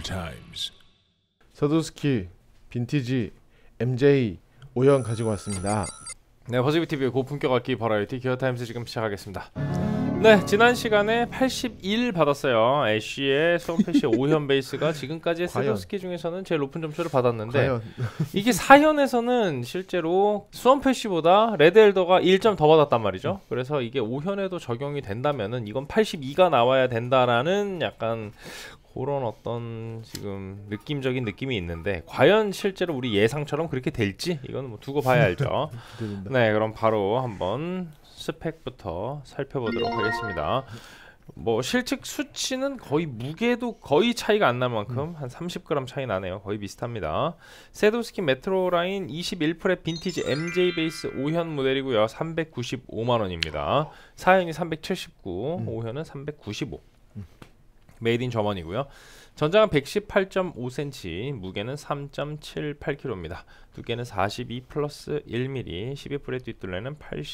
times. 서두스키 빈티지 MJ 5형 가지고 왔습니다. 네, 버즈비TV의 고품격 악기 버라이어티 기어타임즈 지금 시작하겠습니다. 네, 지난 시간에 81 받았어요. 애쉬의 수원패시 5현 베이스가 지금까지의 서두스키 중에서는 제일 높은 점수를 받았는데 이게 4현에서는 실제로 수원패시보다 레드 엘더가 1점 더 받았단 말이죠. 그래서 이게 5현에도 적용이 된다면은 이건 82가 나와야 된다라는 약간 그런 어떤 지금 느낌적인 느낌이 있는데 과연 실제로 우리 예상처럼 그렇게 될지 이건 뭐 두고 봐야 알죠. 네, 그럼 바로 한번 스펙부터 살펴보도록 하겠습니다. 뭐 실측 수치는 거의 무게도 거의 차이가 안 날 만큼 한 30g 차이 나네요. 거의 비슷합니다. 세도스키 메트로라인 21프렛 빈티지 MJ 베이스 5현 모델이고요. 395만원입니다. 4현이 379, 5현은 395. 메이드 인 저먼이고요. 전장은 118.5cm, 무게는 3.78kg입니다. 두께는 42 플러스 1mm, 12프렛 뒷둘레는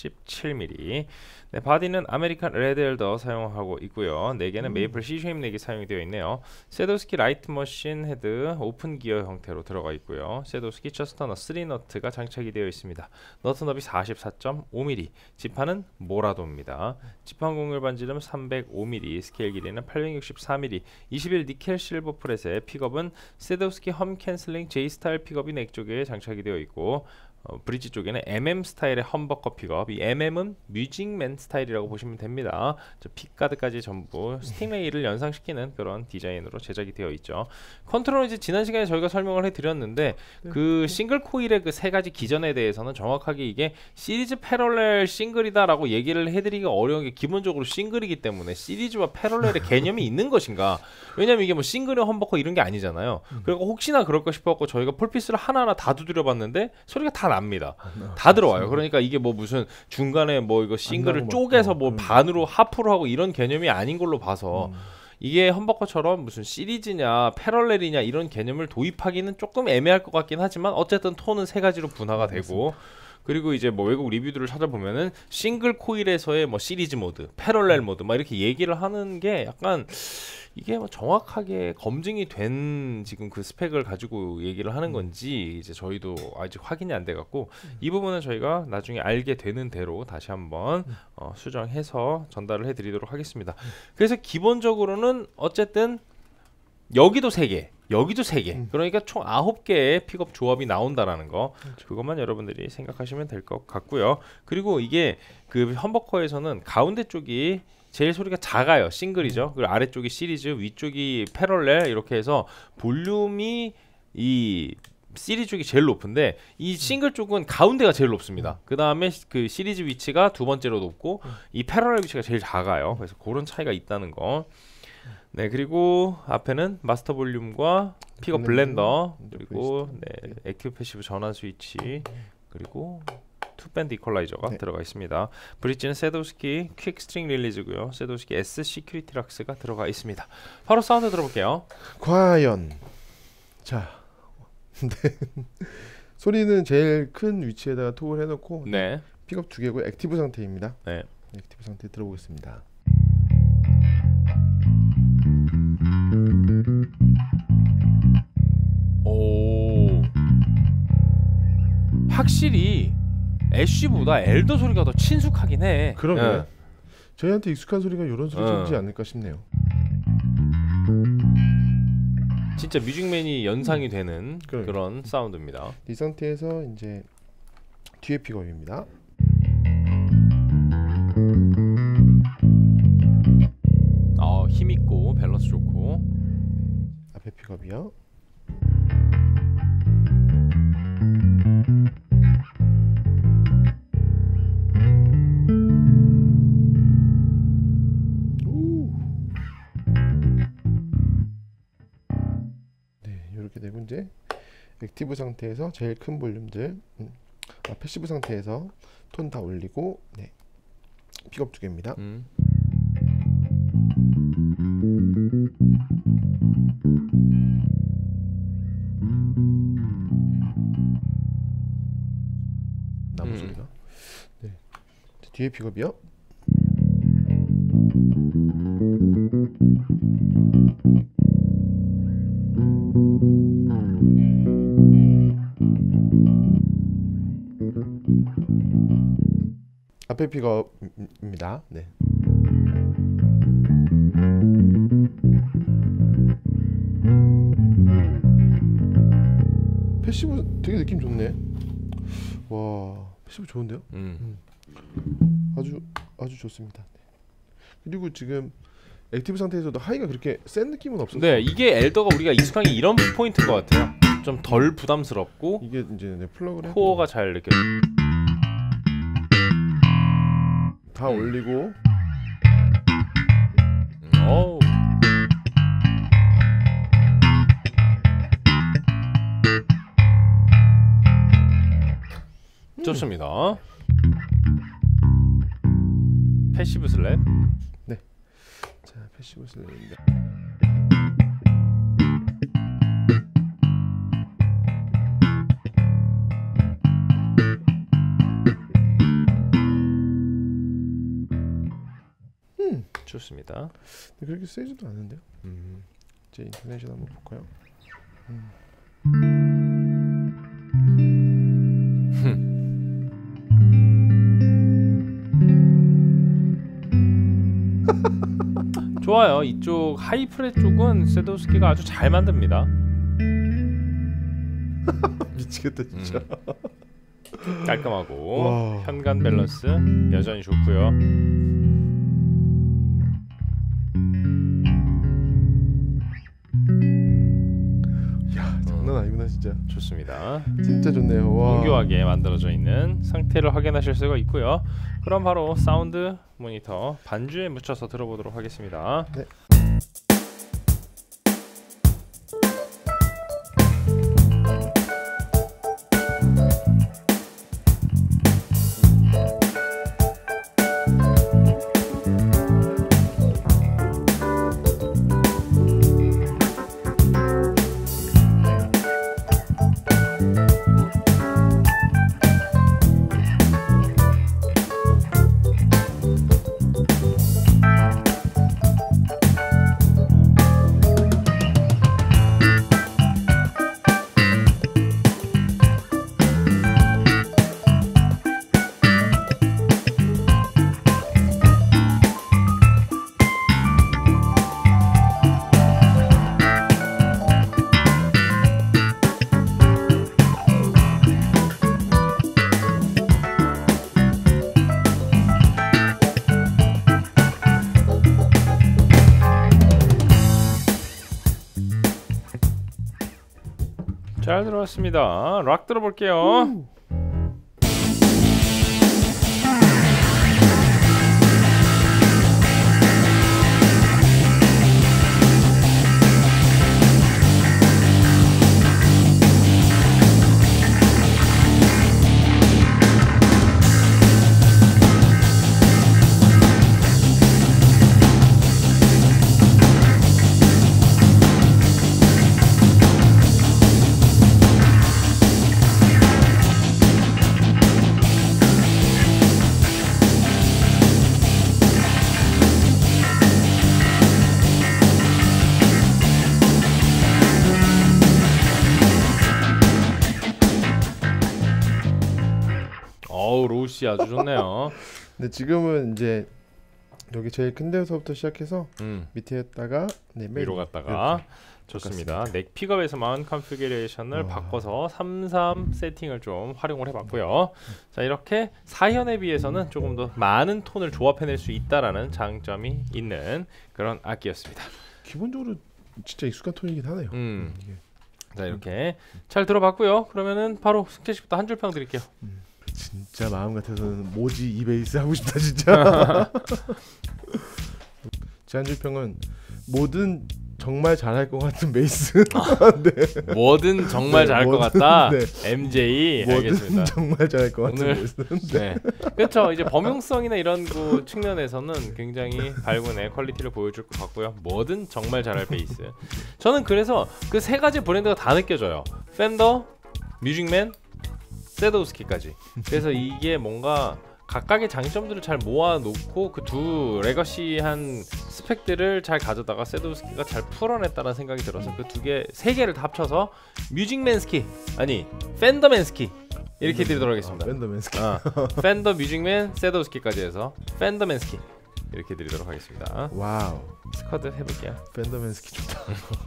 87mm. 네, 바디는 아메리칸 레드 엘더 사용하고 있고요. 4개는 메이플 C쉐임 4개 사용이 되어 있네요. 세도스키 라이트 머신 헤드 오픈 기어 형태로 들어가 있고요. 세도스키 처스터너 3너트가 장착이 되어 있습니다. 너트 너비 44.5mm, 지판은 모라도입니다. 지판 공률 반지름 305mm, 스케일 길이는 864mm, 21 니켈 실버 프렛의 픽업은 세도스키 험 캔슬링 J 스타일 픽업이 넥 쪽에 장착이 되어 있고 브릿지 쪽에는 MM 스타일의 험버커 픽업, 이 MM은 뮤직맨 스타일이라고 보시면 됩니다. 저 픽가드까지 전부 스팅레이를 연상시키는 그런 디자인으로 제작이 되어 있죠. 컨트롤은 이제 지난 시간에 저희가 설명을 해드렸는데 그 싱글 코일의 그 세 가지 기전에 대해서는 정확하게 이게 시리즈 패럴렐 싱글이다라고 얘기를 해드리기가 어려운 게 기본적으로 싱글이기 때문에 시리즈와 패럴렐의 개념이 있는 것인가? 왜냐면 이게 뭐 싱글의 험버커 이런 게 아니잖아요. 그리고 혹시나 그럴까 싶어갖고 저희가 폴피스를 하나하나 다 두드려봤는데 소리가 다 납니다. 다 들어와요. 그러니까 이게 뭐 무슨 중간에 뭐 이거 싱글을 쪼개서 뭐 반으로 하프로 하고 이런 개념이 아닌 걸로 봐서 이게 험버커처럼 무슨 시리즈냐 패럴렐이냐 이런 개념을 도입하기는 조금 애매할 것 같긴 하지만 어쨌든 톤은 세 가지로 분화가 되고 그리고 이제 뭐 외국 리뷰들을 찾아보면은 싱글 코일에서의 뭐 시리즈 모드, 패럴렐 모드 막 이렇게 얘기를 하는 게 약간 이게 뭐 정확하게 검증이 된 지금 그 스펙을 가지고 얘기를 하는 건지 이제 저희도 아직 확인이 안 돼 갖고 이 부분은 저희가 나중에 알게 되는 대로 다시 한번 수정해서 전달을 해 드리도록 하겠습니다. 그래서 기본적으로는 어쨌든 여기도 3개 여기도 3개 그러니까 총 9개의 픽업 조합이 나온다라는 거 그것만 여러분들이 생각하시면 될 것 같고요. 그리고 이게 그 험버커에서는 가운데 쪽이 제일 소리가 작아요. 싱글이죠. 그리고 아래쪽이 시리즈, 위쪽이 패럴렐 이렇게 해서 볼륨이 이 시리즈 쪽이 제일 높은데 이 싱글 쪽은 가운데가 제일 높습니다. 그 다음에 그 시리즈 위치가 두 번째로 높고 이 패럴렐 위치가 제일 작아요. 그래서 그런 차이가 있다는 거. 네, 그리고 앞에는 마스터 볼륨과 픽업 블렌더 그리고 네, 액티브 패시브 전환 스위치 그리고 투밴드 이퀄라이저가 들어가 있습니다. 브릿지는 세도스키 퀵 스트링 릴리즈고요. 세도스키 S 시큐리티 락스가 들어가 있습니다. 바로 사운드 들어볼게요. 과연 자 소리는 제일 큰 위치에다가 톡을 해놓고 네. 픽업 2개고 액티브 상태입니다. 네. 액티브 상태 들어보겠습니다. 오, 확실히 애쉬보다 엘더 소리가 더 친숙하긴 해. 그러게. 네. 저희한테 익숙한 소리가 이런 소리지 않을까 싶네요. 진짜 뮤직맨이 연상이 되는 그런 사운드입니다. 이 상태에서 이제 뒤에 픽업입니다. 힘있고 밸런스 좋고 앞에 픽업이요. 네, 이렇게 되고 이제 액티브 상태에서 제일 큰 볼륨들 패시브 상태에서 톤 다 올리고 네, 픽업 2개입니다. 나무 소리가. 네. 뒤에 픽업이요. 앞에 픽업입니다. 네. 패시브 되게 느낌 좋네. 와, 패시브 좋은데요? 아주 좋습니다. 네. 그리고 지금 액티브 상태에서도 하이가 그렇게 센 느낌은 없었어요. 네, 이게 엘더가 우리가 익숙한 게 이런 포인트인 것 같아요. 좀 덜 부담스럽고 이게 이제 네, 플러그를 코어가 잘 느껴. 다 올리고 어우. 좋습니다. 패시브 슬랩. 자, 패시브 슬랩인데 좋습니다. 그렇게 세지도 않은데요? 제 인터넷을 한번 볼까요? 좋아요. 이쪽 하이프렛 쪽은 세도스키가 아주 잘 만듭니다. 미치겠다 진짜. 깔끔하고 와. 현관 밸런스 여전히 좋고요. 야, 장난 아니구나 진짜. 좋습니다. 진짜 좋네요. 와. 정교하게 만들어져 있는 상태를 확인하실 수가 있고요. 그럼 바로 사운드 모니터 반주에 묻혀서 들어보도록 하겠습니다. 네. 잘 들어왔습니다. 락 들어볼게요. 어우, 로우씨 아주 좋네요. 근데 지금은 이제 여기 제일 큰 데서부터 시작해서 밑에다가 네, 위로 갔다가 이렇게. 좋습니다. 넥 픽업에서만 컨피그레이션을 바꿔서 33 세팅을 좀 활용을 해봤고요. 자, 이렇게 4현에 비해서는 조금 더 많은 톤을 조합해낼 수 있다라는 장점이 있는 그런 악기였습니다. 기본적으로 진짜 익숙한 톤이긴 하네요. 이게. 자, 이렇게 잘 들어봤고요. 그러면은 바로 승태 씨부터 한 줄 평 드릴게요. 진짜 마음 같아서는 모지 이 베이스 하고 싶다 진짜. 제 한 줄 평은 뭐든 정말 잘할 것 같은 베이스. 네. 뭐든 정말 네, 잘할 것 뭐든, 같다. 네. MJ 뭐든 알겠습니다. 정말 잘할 것 같은 오늘- 베이스. 네, 그렇죠. 이제 범용성이나 이런 그 측면에서는 굉장히 발군의 퀄리티를 보여줄 것 같고요. 뭐든 정말 잘할 베이스. 저는 그래서 그 세 가지 브랜드가 다 느껴져요. 팬더, 뮤직맨, 세도우스키까지. 그래서 이게 뭔가 각각의 장점들을 잘 모아놓고 그 두 레거시한 스펙들을 잘 가져다가 세도우스키가 잘 풀어냈다는 생각이 들어서 그 두 개, 세 개를 다 합쳐서 뮤직맨스키, 아니 팬더맨스키 이렇게 드리도록 하겠습니다. 팬더맨스키. 팬더 뮤직맨 세도우스키까지 해서 팬더맨스키 이렇게 드리도록 하겠습니다. 와우. 스쿼드 해볼게요. 팬더맨스키 좋다.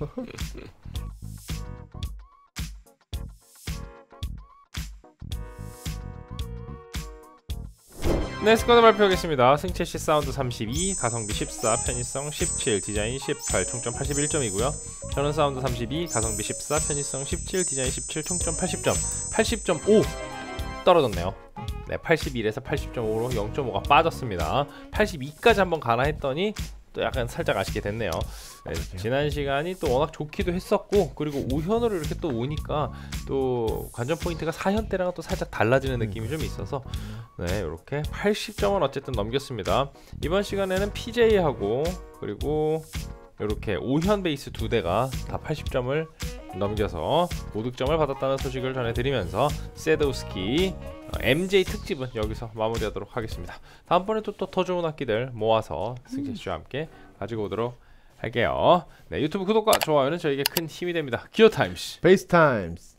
네, 스쿼드 발표하겠습니다. 승채시 사운드 32, 가성비 14, 편의성 17, 디자인 18, 총점 81점이고요. 전원 사운드 32, 가성비 14, 편의성 17, 디자인 17, 총점 80점. 80.5 떨어졌네요. 네, 81에서 80.5로 0.5가 빠졌습니다. 82까지 한번 가나 했더니 또 약간 살짝 아쉽게 됐네요. 네, 지난 시간이 또 워낙 좋기도 했었고, 그리고 5현으로 이렇게 또 오니까 또 관전 포인트가 4현 때랑은 또 살짝 달라지는 느낌이 좀 있어서 네, 이렇게 80점은 어쨌든 넘겼습니다. 이번 시간에는 PJ하고 그리고 이렇게 5현 베이스 두 대가 다 80점을 넘겨서 고득점을 받았다는 소식을 전해드리면서 세도우스키 MJ 특집은 여기서 마무리하도록 하겠습니다. 다음번에 또 더 좋은 악기들 모아서 승재 씨와 함께 가지고 오도록 할게요. 네, 유튜브 구독과 좋아요는 저에게 큰 힘이 됩니다. 기어타임스 베이스 타임스.